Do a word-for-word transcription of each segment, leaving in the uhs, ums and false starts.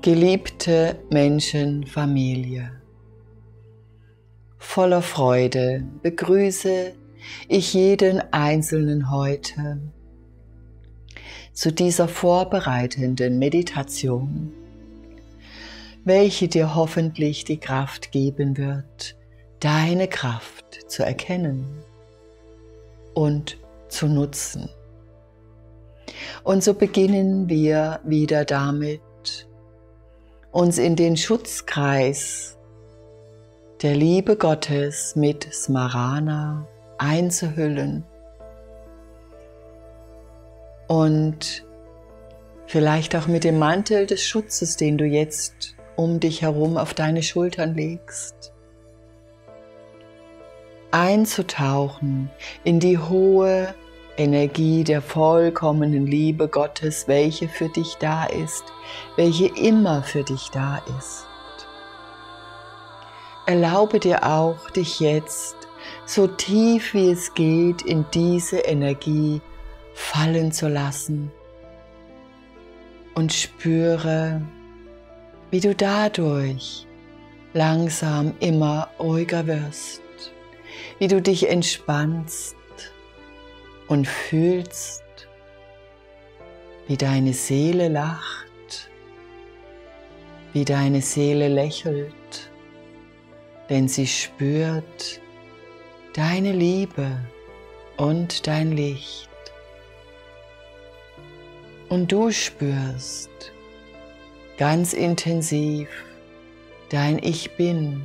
Geliebte Menschenfamilie, voller Freude begrüße ich jeden Einzelnen heute zu dieser vorbereitenden Meditation, welche dir hoffentlich die Kraft geben wird, deine Kraft zu erkennen und zu nutzen. Und so beginnen wir wieder damit, uns in den Schutzkreis der Liebe Gottes mit Smarana einzuhüllen und vielleicht auch mit dem Mantel des Schutzes, den du jetzt um dich herum auf deine Schultern legst, einzutauchen in die hohe Energie der vollkommenen Liebe Gottes, welche für dich da ist, welche immer für dich da ist. Erlaube dir auch, dich jetzt so tief wie es geht in diese Energie fallen zu lassen und spüre, wie du dadurch langsam immer ruhiger wirst, wie du dich entspannst und fühlst, wie deine Seele lacht, wie deine Seele lächelt, denn sie spürt deine Liebe und dein Licht. Und du spürst ganz intensiv dein Ich Bin.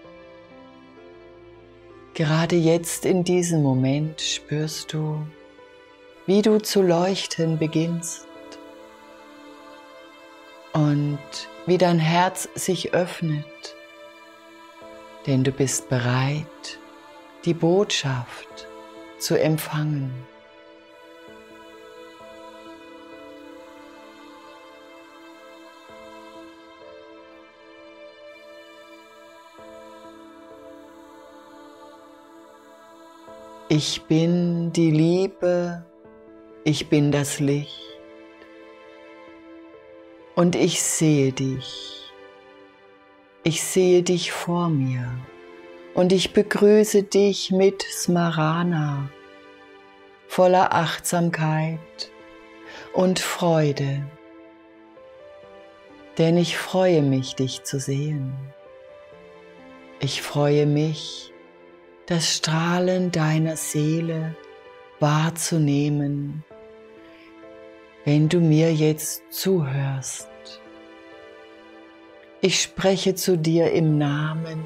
Gerade jetzt in diesem Moment spürst du, wie du zu leuchten beginnst und wie dein Herz sich öffnet, denn du bist bereit, die Botschaft zu empfangen. Ich bin die Liebe, ich bin das Licht und ich sehe dich. Ich sehe dich vor mir und ich begrüße dich mit Smarana, voller Achtsamkeit und Freude, denn ich freue mich, dich zu sehen. Ich freue mich, das Strahlen deiner Seele wahrzunehmen, wenn du mir jetzt zuhörst. Ich spreche zu dir im Namen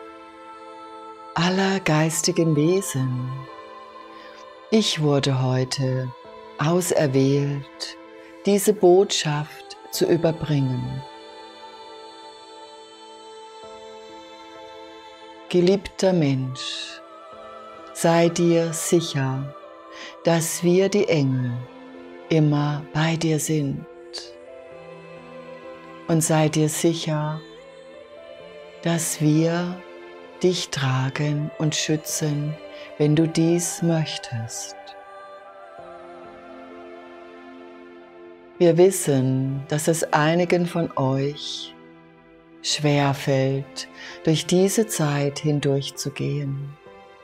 aller geistigen Wesen. Ich wurde heute auserwählt, diese Botschaft zu überbringen. Geliebter Mensch, sei dir sicher, dass wir die Engel immer bei dir sind. Und sei dir sicher, dass wir dich tragen und schützen, wenn du dies möchtest. Wir wissen, dass es einigen von euch schwerfällt, durch diese Zeit hindurchzugehen.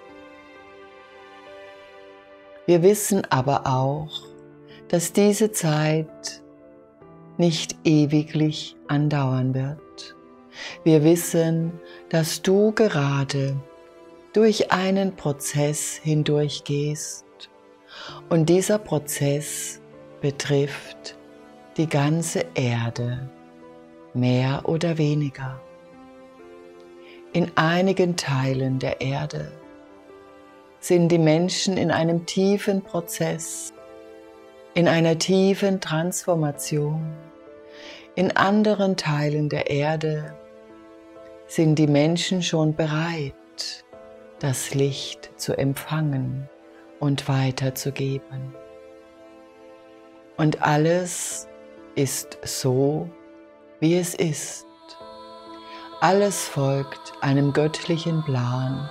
Wir wissen aber auch, dass diese Zeit nicht ewiglich andauern wird. Wir wissen, dass du gerade durch einen Prozess hindurchgehst und dieser Prozess betrifft die ganze Erde, mehr oder weniger. In einigen Teilen der Erde sind die Menschen in einem tiefen Prozess, in einer tiefen Transformation. In anderen Teilen der Erde sind die Menschen schon bereit, das Licht zu empfangen und weiterzugeben. Und alles ist so, wie es ist. Alles folgt einem göttlichen Plan.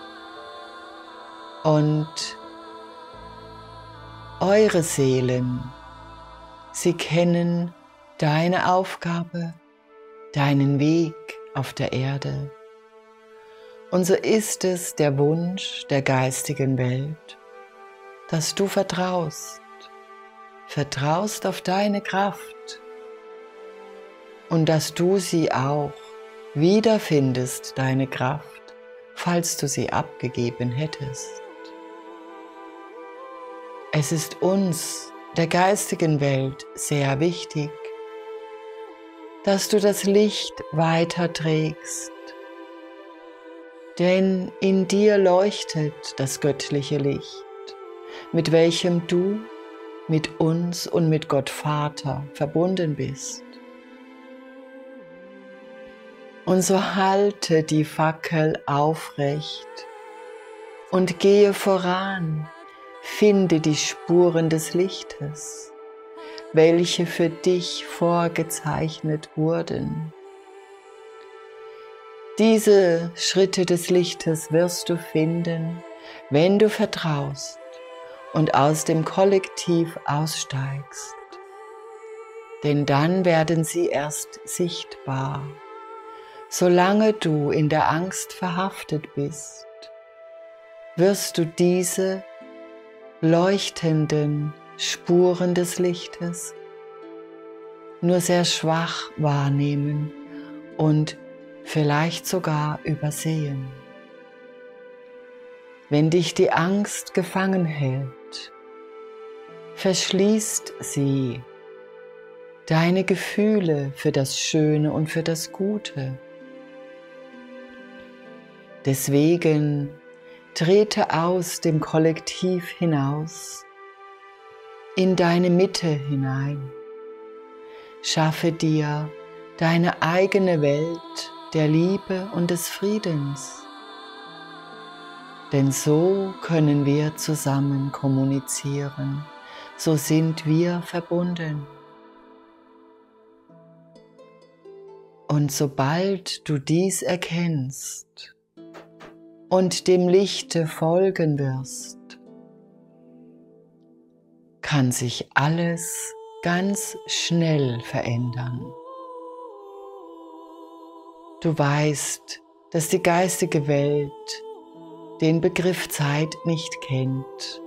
Und eure Seelen, sie kennen deine Aufgabe deinen Weg auf der Erde. Und so ist es der Wunsch der geistigen Welt, dass du vertraust, vertraust auf deine Kraft und dass du sie auch wiederfindest, deine Kraft, falls du sie abgegeben hättest. Es ist uns, der geistigen Welt, sehr wichtig, dass du das Licht weiterträgst, denn in dir leuchtet das göttliche Licht, mit welchem du mit uns und mit Gott Vater verbunden bist. Und so halte die Fackel aufrecht und gehe voran, finde die Spuren des Lichtes, welche für dich vorgezeichnet wurden. Diese Schritte des Lichtes wirst du finden, wenn du vertraust und aus dem Kollektiv aussteigst, denn dann werden sie erst sichtbar. Solange du in der Angst verhaftet bist, wirst du diese leuchtenden Spuren des Lichtes nur sehr schwach wahrnehmen und vielleicht sogar übersehen. Wenn dich die Angst gefangen hält, verschließt sie deine Gefühle für das Schöne und für das Gute. Deswegen trete aus dem Kollektiv hinaus, in deine Mitte hinein. Schaffe dir deine eigene Welt der Liebe und des Friedens. Denn so können wir zusammen kommunizieren, so sind wir verbunden. Und sobald du dies erkennst und dem Lichte folgen wirst, kann sich alles ganz schnell verändern. Du weißt, dass die geistige Welt den Begriff Zeit nicht kennt.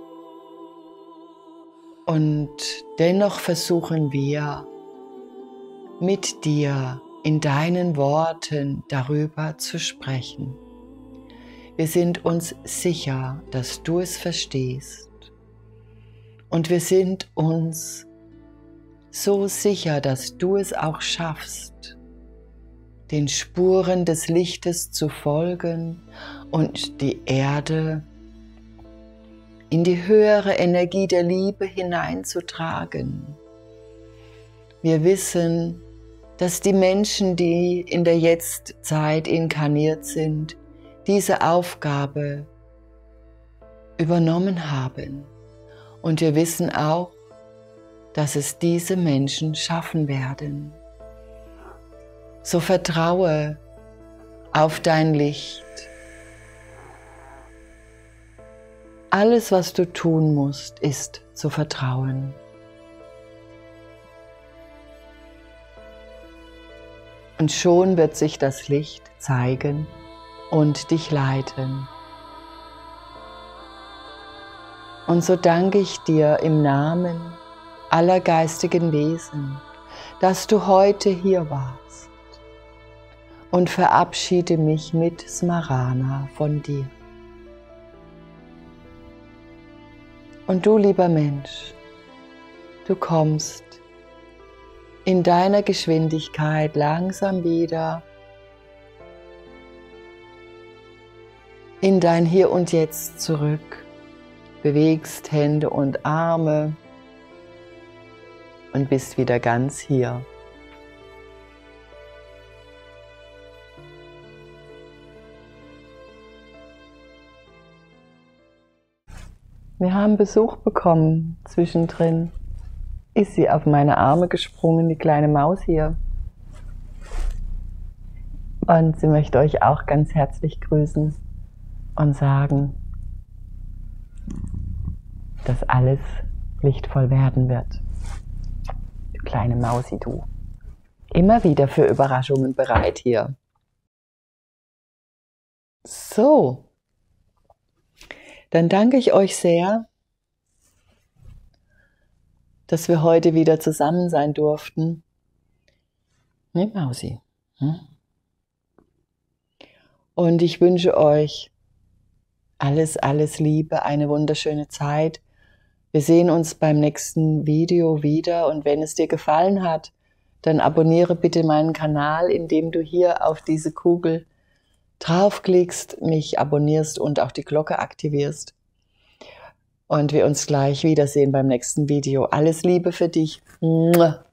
Und dennoch versuchen wir, mit dir in deinen Worten darüber zu sprechen. Wir sind uns sicher, dass du es verstehst. Und wir sind uns so sicher, dass du es auch schaffst, den Spuren des Lichtes zu folgen und die Erde in die höhere Energie der Liebe hineinzutragen. Wir wissen, dass die Menschen, die in der Jetztzeit inkarniert sind, diese Aufgabe übernommen haben. Und wir wissen auch, dass es diese Menschen schaffen werden. So vertraue auf dein Licht. Alles, was du tun musst, ist zu vertrauen. Und schon wird sich das Licht zeigen und dich leiten. Und so danke ich dir im Namen aller geistigen Wesen, dass du heute hier warst, und verabschiede mich mit Smarana von dir. Und du, lieber Mensch, du kommst in deiner Geschwindigkeit langsam wieder in dein Hier und Jetzt zurück, bewegst Hände und Arme und bist wieder ganz hier. Wir haben Besuch bekommen zwischendrin. Ist sie auf meine Arme gesprungen, die kleine Maus hier. Und sie möchte euch auch ganz herzlich grüßen und sagen, dass alles lichtvoll werden wird. Du kleine Mausi, du. immer wieder für Überraschungen bereit hier. So, dann danke ich euch sehr, dass wir heute wieder zusammen sein durften. Ne, Mausi. Hm? Und ich wünsche euch alles, alles Liebe, eine wunderschöne Zeit. Wir sehen uns beim nächsten Video wieder und wenn es dir gefallen hat, dann abonniere bitte meinen Kanal, indem du hier auf diese Kugel draufklickst, mich abonnierst und auch die Glocke aktivierst. Und wir uns gleich wiedersehen beim nächsten Video. Alles Liebe für dich.